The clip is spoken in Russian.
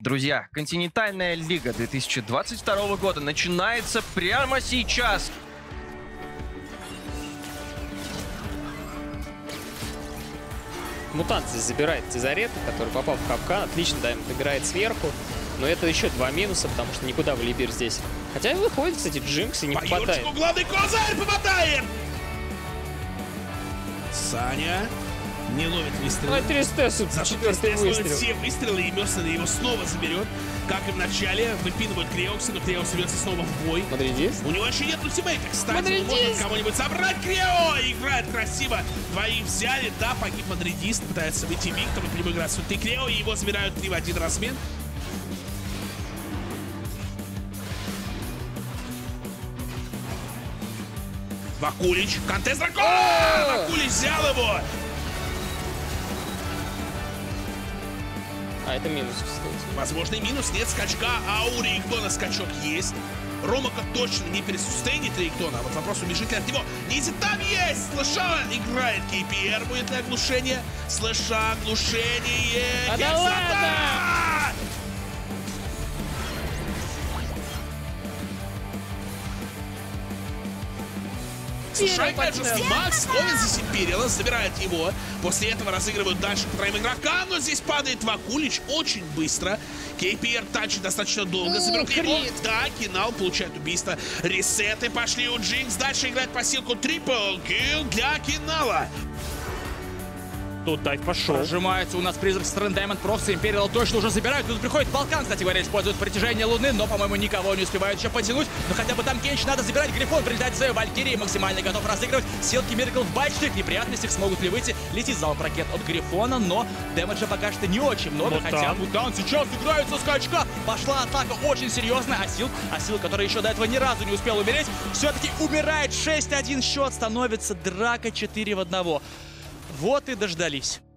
Друзья, континентальная лига 2022 года начинается прямо сейчас. Мутант здесь забирает Тизарета, который попал в капкан. Отлично Даймонд играет сверху. Но это еще два минуса, потому что никуда в Либер здесь. Хотя и выходит, кстати, Джинкс и не попадает. Главный козырь попадает! Саня не ловит выстрелы. Ну, Тристесу четвертый выстрел. Все выстрелы, и Мерсен его снова заберет. Как и в начале, выпинывают Креокса, но Креокс вернется снова в бой. Мадридист? У него еще нет ультимейта, кстати. Мадридист! Можно кого-нибудь собрать. Крео играет красиво. Двоих взяли, да, погиб Мадридист. Пытается выйти Виктор, и играть с Крео, и его забирают 3 в 1 размен. Вакулич, контест дракона! Вакулич взял его! А, это минус, кстати. Возможный минус, нет скачка, а у Реиктона скачок есть. Ромака точно не пересустейнит Реиктона, а вот вопрос, убежит ли от него. Низи там есть! Слыша играет КПР, будет ли оглушение? Слыша оглушение! А да ладно! Слушай, Макс ловит здесь Империала, забирает его. После этого разыгрывают дальше по троим игрокам, но здесь падает Вакулич очень быстро. КПР тачит достаточно долго, заберут его. Да, Кинал получает убийство. Ресеты пошли у Джинкс. Дальше играет посылку трипл килл для Кинала. Тут дайв пошел. Прожимается у нас призрак со стороны Даймонд Прокса. Империал точно уже забирают. Тут приходит Балкан, кстати говоря, использует притяжение Луны, но, по-моему, никого не успевают еще потянуть. Но хотя бы там Кенч надо забирать. Грифон прилетает в свою Валькирии, максимально готов разыгрывать. Силки Миракл в больших неприятностях, смогут ли выйти. Летит залп ракет от Грифона, но дэмэджа пока что не очень много. Хотя Мутант сейчас играет со скачка. Пошла атака очень серьезная. Асил, который еще до этого ни разу не успел умереть, все-таки умирает. 6-1 счет, становится драка 4 в 1. Вот и дождались.